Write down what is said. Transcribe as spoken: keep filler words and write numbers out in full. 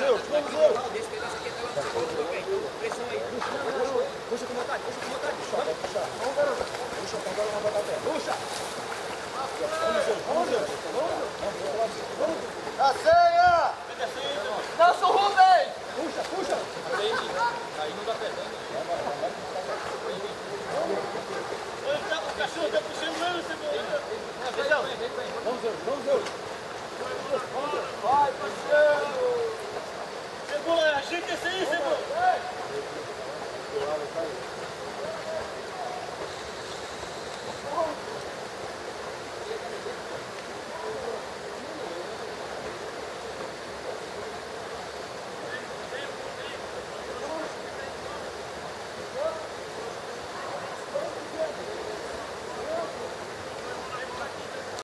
Deus, vamos Deus. Deixa que ele acha que ele tá lá no segundo também. Pressão aí. Puxa com vontade, puxa com vontade. Puxa, puxa. Vamos, garoto. Puxa, com a bola na batata. Puxa. Vamos, Deus, vamos, Deus. Vamos, Deus. A ceia! Nelson Rubens! Puxa, puxa. Aí não dá pé, né? O cachorro tá puxando ele, Cebola. Vamos, Deus, vamos, Deus. Vai, parceiro! Cebola, ajeita esse aí, Cebola.